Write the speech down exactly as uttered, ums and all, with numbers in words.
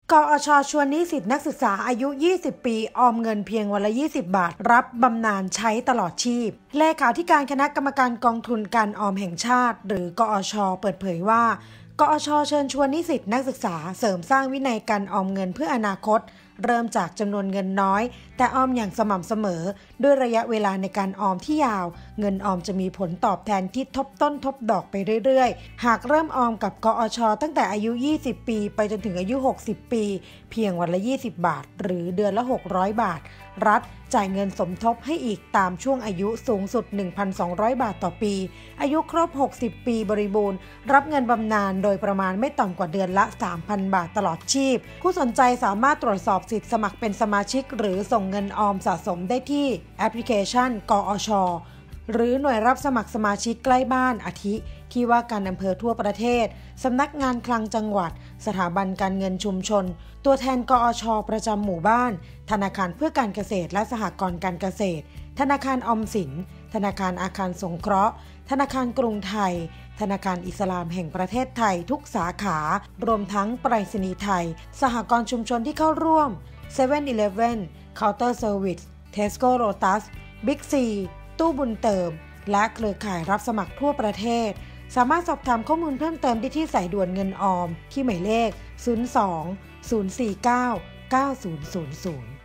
กอช.ชวนนิสิตนักศึกษาอายุ ยี่สิบ ปีออมเงินเพียงวันละ ยี่สิบบาท รับบำนาญใช้ตลอดชีพเลขาธิการคณะกรรมการกองทุนการออมแห่งชาติหรือกอช.เปิดเผยว่ากอช.เชิญชวนนิสิตนักศึกษาเสริมสร้างวินัยการออมเงินเพื่ออนาคตเริ่มจากจำนวนเงินน้อยแต่ออมอย่างสม่ำเสมอด้วยระยะเวลาในการออมที่ยาวเงินออมจะมีผลตอบแทนที่ทบต้นทบดอกไปเรื่อยๆหากเริ่มออมกับกอช.ตั้งแต่อายุ ยี่สิบ ปีไปจนถึงอายุ หกสิบ ปีเพียงวันละ ยี่สิบบาทหรือเดือนละ หกร้อย บาทรัฐจ่ายเงินสมทบให้อีกตามช่วงอายุสูงสุด หนึ่งพันสองร้อย บาทต่อปีอายุครบ หกสิบ ปีบริบูรณ์รับเงินบำนาญโดยประมาณไม่ต่ำกว่าเดือนละ สามพัน บาทตลอดชีพผู้สนใจสามารถตรวจสอบสิทธิ์สมัครเป็นสมาชิกหรือส่งเงินออมสะสมได้ที่แอปพลิเคชันกอช.หรือหน่วยรับสมัครสมาชิกใกล้บ้านอาทิที่ว่าการอำเภอทั่วประเทศสำนักงานคลังจังหวัดสถาบันการเงินชุมชนตัวแทนกอช.ประจำหมู่บ้านธนาคารเพื่อการเกษตรและสหกรณ์การเกษตรธนาคารออมสินธนาคารอาคารสงเคราะห์ธนาคารกรุงไทยธนาคารอิสลามแห่งประเทศไทยทุกสาขารวมทั้งไปรษณีย์ไทยสหกรณ์ชุมชนที่เข้าร่วม เซเว่น อีเลฟเว่น Counter Service Tesco Lotus Big C ตู้บุญเติมและเครือข่ายรับสมัครทั่วประเทศสามารถสอบถามข้อมูลเพิ่มเติมได้ที่สายด่วนเงินออมที่หมายเลขศูนย์ สอง ศูนย์ สี่ เก้า เก้า ศูนย์ ศูนย์ ศูนย์